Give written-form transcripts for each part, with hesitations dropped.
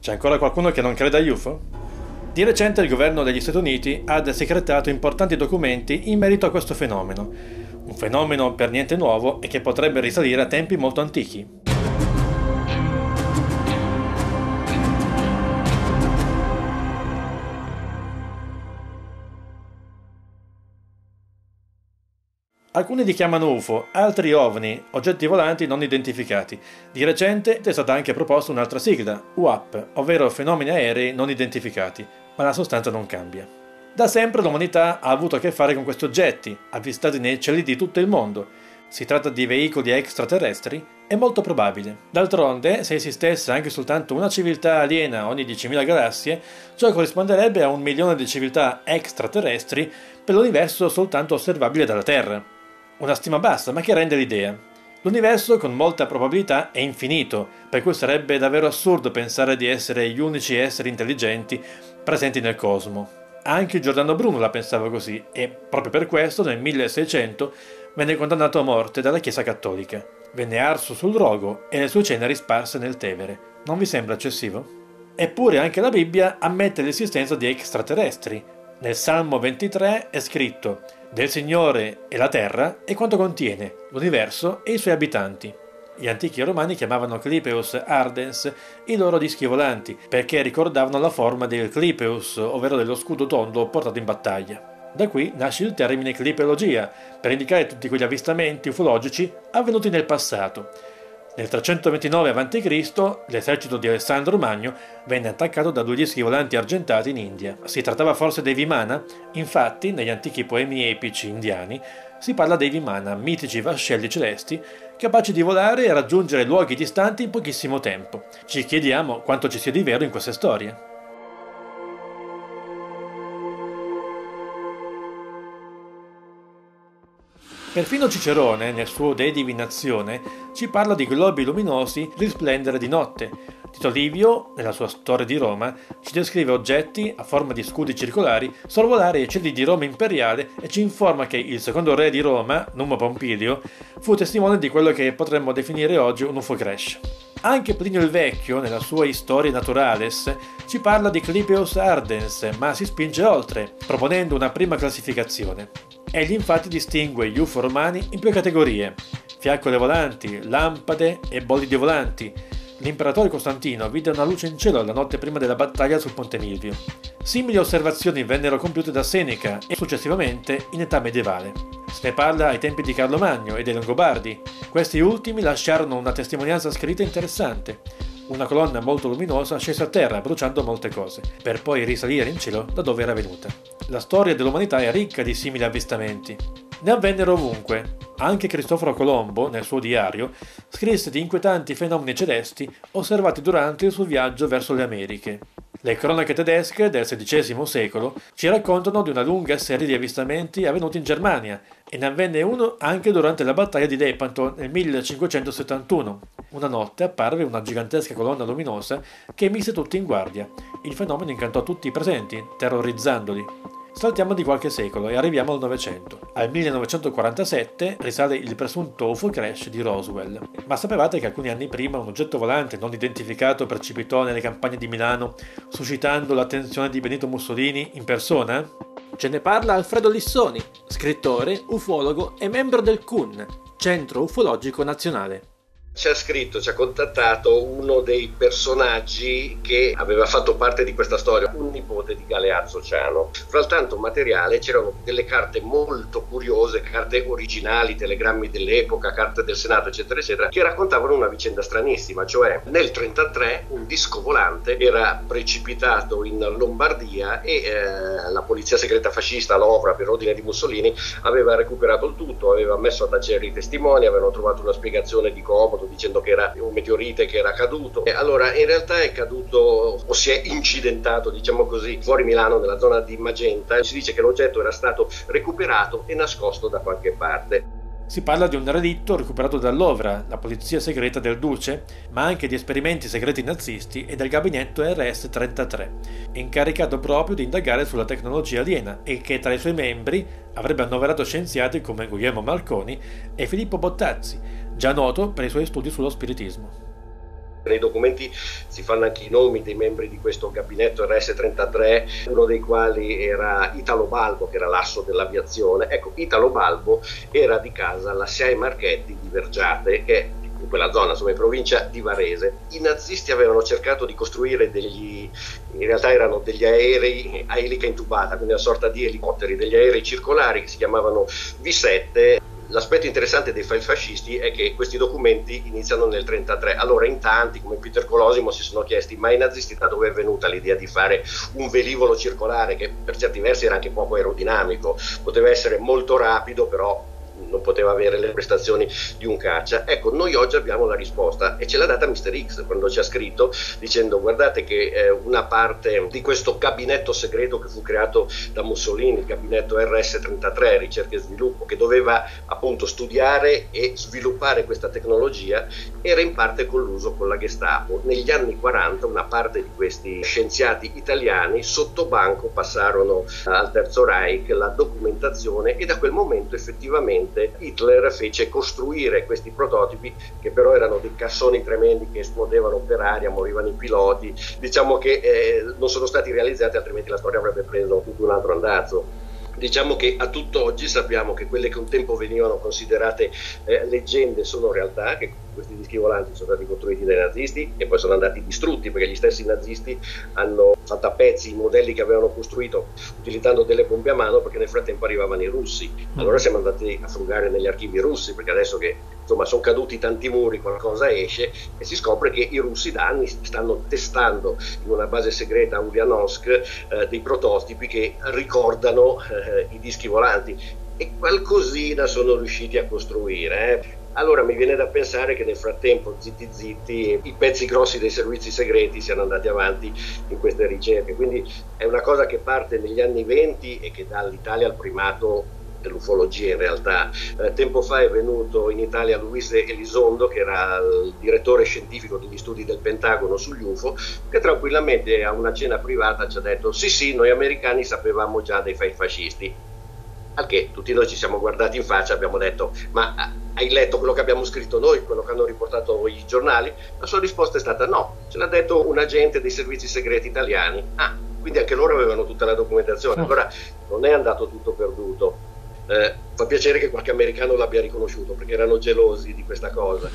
C'è ancora qualcuno che non crede agli UFO? Di recente il governo degli Stati Uniti ha desecretato importanti documenti in merito a questo fenomeno. Un fenomeno per niente nuovo e che potrebbe risalire a tempi molto antichi. Alcuni li chiamano UFO, altri OVNI, oggetti volanti non identificati. Di recente è stata anche proposta un'altra sigla, UAP, ovvero fenomeni aerei non identificati, ma la sostanza non cambia. Da sempre l'umanità ha avuto a che fare con questi oggetti, avvistati nei cieli di tutto il mondo. Si tratta di veicoli extraterrestri? È molto probabile. D'altronde, se esistesse anche soltanto una civiltà aliena ogni 10.000 galassie, ciò corrisponderebbe a 1 milione di civiltà extraterrestri per l'universo soltanto osservabile dalla Terra. Una stima bassa, ma che rende l'idea. L'universo con molta probabilità è infinito, per cui sarebbe davvero assurdo pensare di essere gli unici esseri intelligenti presenti nel cosmo. Anche Giordano Bruno la pensava così e, proprio per questo, nel 1600 venne condannato a morte dalla Chiesa Cattolica. Venne arso sul rogo e le sue ceneri sparse nel Tevere. Non vi sembra eccessivo? Eppure anche la Bibbia ammette l'esistenza di extraterrestri. Nel Salmo 23 è scritto: «Del Signore è la terra e quanto contiene, l'universo e i suoi abitanti». Gli antichi romani chiamavano Clypeus ardens i loro dischi volanti, perché ricordavano la forma del Clypeus, ovvero dello scudo tondo portato in battaglia. Da qui nasce il termine clipeologia, per indicare tutti quegli avvistamenti ufologici avvenuti nel passato. Nel 329 a.C. l'esercito di Alessandro Magno venne attaccato da 2 dischi volanti argentati in India. Si trattava forse dei Vimana? Infatti, negli antichi poemi epici indiani si parla dei Vimana, mitici vascelli celesti, capaci di volare e raggiungere luoghi distanti in pochissimo tempo. Ci chiediamo quanto ci sia di vero in queste storie. Perfino Cicerone, nel suo De Divinazione, ci parla di globi luminosi risplendere di notte. Tito Livio, nella sua Storia di Roma, ci descrive oggetti a forma di scudi circolari sorvolare i cieli di Roma imperiale e ci informa che il secondo re di Roma, Numa Pompilio, fu testimone di quello che potremmo definire oggi un UFO crash. Anche Plinio il Vecchio, nella sua Historia Naturalis, ci parla di Clypeus ardens, ma si spinge oltre, proponendo una prima classificazione. Egli infatti distingue gli UFO romani in 2 categorie: fiaccole volanti, lampade e bolidi volanti. L'imperatore Costantino vide una luce in cielo la notte prima della battaglia sul Ponte Milvio. Simili osservazioni vennero compiute da Seneca e successivamente in età medievale. Se ne parla ai tempi di Carlo Magno e dei Longobardi. Questi ultimi lasciarono una testimonianza scritta interessante. Una colonna molto luminosa scese a terra bruciando molte cose, per poi risalire in cielo da dove era venuta. La storia dell'umanità è ricca di simili avvistamenti. Ne avvennero ovunque. Anche Cristoforo Colombo, nel suo diario, scrisse di inquietanti fenomeni celesti osservati durante il suo viaggio verso le Americhe. Le cronache tedesche del XVI secolo ci raccontano di una lunga serie di avvistamenti avvenuti in Germania, e ne avvenne uno anche durante la battaglia di Lepanto nel 1571. Una notte apparve una gigantesca colonna luminosa che mise tutti in guardia. Il fenomeno incantò tutti i presenti, terrorizzandoli. Saltiamo di qualche secolo e arriviamo al Novecento. Al 1947 risale il presunto UFO crash di Roswell. Ma sapevate che alcuni anni prima un oggetto volante non identificato precipitò nelle campagne di Milano, suscitando l'attenzione di Benito Mussolini in persona? Ce ne parla Alfredo Lissoni, scrittore, ufologo e membro del CUN, Centro Ufologico Nazionale. Ci ha scritto, ci ha contattato uno dei personaggi che aveva fatto parte di questa storia, un nipote di Galeazzo Ciano. Fra il tanto materiale c'erano delle carte molto curiose, carte originali, telegrammi dell'epoca, carte del Senato, eccetera, eccetera, che raccontavano una vicenda stranissima, cioè nel 1933 un disco volante era precipitato in Lombardia e la polizia segreta fascista, l'OVRA, per ordine di Mussolini, aveva recuperato il tutto, aveva messo a tacere i testimoni, avevano trovato una spiegazione di comodo dicendo che era un meteorite che era caduto. E allora in realtà è caduto o si è incidentato, diciamo così, fuori Milano nella zona di Magenta. Si dice che l'oggetto era stato recuperato e nascosto da qualche parte. Si parla di un relitto recuperato dall'OVRA, la polizia segreta del Duce, ma anche di esperimenti segreti nazisti e del gabinetto RS-33, incaricato proprio di indagare sulla tecnologia aliena e che tra i suoi membri avrebbe annoverato scienziati come Guglielmo Marconi e Filippo Bottazzi, già noto per i suoi studi sullo spiritismo. Nei documenti si fanno anche i nomi dei membri di questo gabinetto RS-33, uno dei quali era Italo Balbo, che era l'asso dell'aviazione. Ecco, Italo Balbo era di casa alla SIAE Marchetti di Vergiate, che è in quella zona, insomma in provincia di Varese. I nazisti avevano cercato di costruire in realtà erano degli aerei a elica intubata, quindi una sorta di elicotteri, degli aerei circolari che si chiamavano V7. L'aspetto interessante dei file fascisti è che questi documenti iniziano nel 1933. Allora in tanti, come Peter Colosimo, si sono chiesti: ma ai nazisti da dove è venuta l'idea di fare un velivolo circolare che per certi versi era anche poco aerodinamico, poteva essere molto rapido, però non poteva avere le prestazioni di un caccia? Ecco, noi oggi abbiamo la risposta e ce l'ha data Mr. X quando ci ha scritto dicendo: guardate che una parte di questo gabinetto segreto che fu creato da Mussolini, il gabinetto RS-33, ricerca e sviluppo, che doveva appunto studiare e sviluppare questa tecnologia, era in parte colluso con la Gestapo. Negli anni 40 una parte di questi scienziati italiani sotto banco passarono al Terzo Reich la documentazione e da quel momento effettivamente Hitler fece costruire questi prototipi, che però erano dei cassoni tremendi che esplodevano per aria, morivano i piloti. Diciamo che non sono stati realizzati, altrimenti la storia avrebbe preso tutto un altro andazzo. Diciamo che a tutt'oggi sappiamo che quelle che un tempo venivano considerate leggende sono realtà, che questi dischi volanti sono stati costruiti dai nazisti e poi sono andati distrutti, perché gli stessi nazisti hanno fatto a pezzi i modelli che avevano costruito utilizzando delle bombe a mano, perché nel frattempo arrivavano i russi. Allora siamo andati a frugare negli archivi russi, perché adesso che insomma sono caduti tanti muri, qualcosa esce e si scopre che i russi da anni stanno testando in una base segreta a Ulyanovsk dei prototipi che ricordano i dischi volanti, e qualcosina sono riusciti a costruire. Allora mi viene da pensare che nel frattempo, zitti zitti, i pezzi grossi dei servizi segreti siano andati avanti in queste ricerche. Quindi è una cosa che parte negli anni 20 e che dà all'Italia il primato dell'ufologia in realtà. Tempo fa è venuto in Italia Luis Elizondo, che era il direttore scientifico degli studi del Pentagono sugli UFO, che tranquillamente a una cena privata ci ha detto: sì, noi americani sapevamo già dei file fascisti. Al che tutti noi ci siamo guardati in faccia e abbiamo detto: ma hai letto quello che abbiamo scritto noi, quello che hanno riportato i giornali? La sua risposta è stata: no, ce l'ha detto un agente dei servizi segreti italiani. Quindi anche loro avevano tutta la documentazione. Allora non è andato tutto perduto. Fa piacere che qualche americano l'abbia riconosciuto, perché erano gelosi di questa cosa.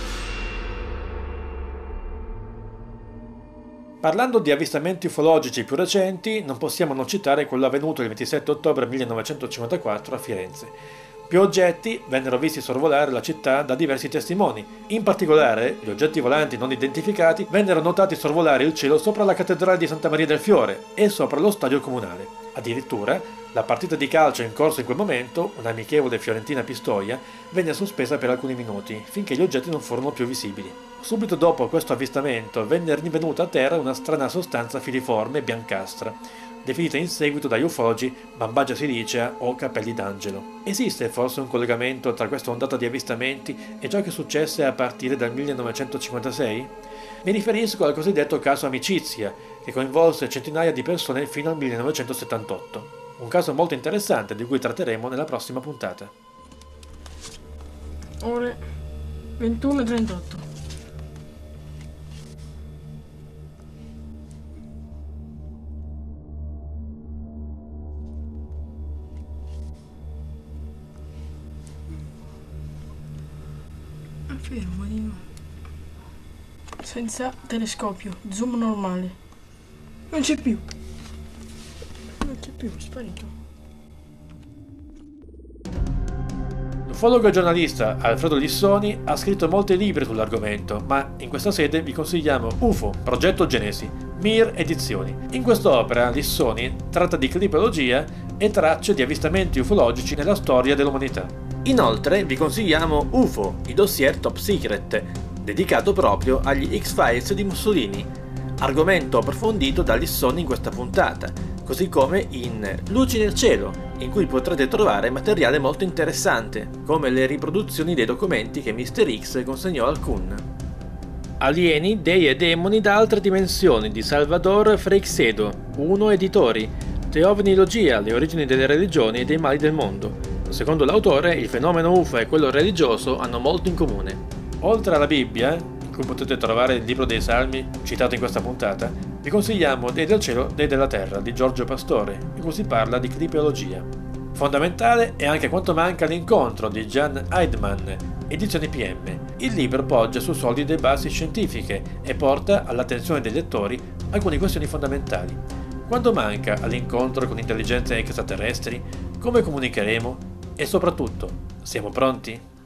Parlando di avvistamenti ufologici più recenti, non possiamo non citare quello avvenuto il 27 ottobre 1954 a Firenze. Più oggetti vennero visti sorvolare la città da diversi testimoni. In particolare, gli oggetti volanti non identificati vennero notati sorvolare il cielo sopra la cattedrale di Santa Maria del Fiore e sopra lo stadio comunale. Addirittura, la partita di calcio in corso in quel momento, un'amichevole Fiorentina-Pistoia, venne sospesa per alcuni minuti, finché gli oggetti non furono più visibili. Subito dopo questo avvistamento venne rinvenuta a terra una strana sostanza filiforme biancastra, definita in seguito dagli ufologi bambagia silicea o capelli d'angelo. Esiste forse un collegamento tra questa ondata di avvistamenti e ciò che successe a partire dal 1956? Mi riferisco al cosiddetto caso Amicizia, che coinvolse centinaia di persone fino al 1978. Un caso molto interessante di cui tratteremo nella prossima puntata. Ore 21:38. Fermo di nuovo. Senza telescopio, zoom normale. Non c'è più. È sparito. L'ufologo e giornalista Alfredo Lissoni ha scritto molti libri sull'argomento, ma in questa sede vi consigliamo UFO, Progetto Genesi, Mir Edizioni. In quest'opera Lissoni tratta di clipologia e tracce di avvistamenti ufologici nella storia dell'umanità. Inoltre vi consigliamo UFO, i dossier top secret, dedicato proprio agli X-Files di Mussolini, argomento approfondito da Lissoni in questa puntata, così come in Luci nel cielo, in cui potrete trovare materiale molto interessante, come le riproduzioni dei documenti che Mr. X consegnò al Kun. Alieni, dei e demoni da altre dimensioni di Salvador Freixedo, Uno Editori, Teovnilogia, le origini delle religioni e dei mali del mondo. Secondo l'autore, il fenomeno UFO e quello religioso hanno molto in comune. Oltre alla Bibbia, il cui potete trovare il libro dei Salmi citato in questa puntata, vi consigliamo Dei del cielo, Dei della terra di Giorgio Pastore, in cui si parla di clipeologia. Fondamentale è anche quanto manca l'incontro di Jan Heidmann, edizioni PM. Il libro poggia su solide basi scientifiche e porta all'attenzione dei lettori alcune questioni fondamentali. Quando manca all'incontro con intelligenze extraterrestri? Come comunicheremo? E soprattutto, siamo pronti?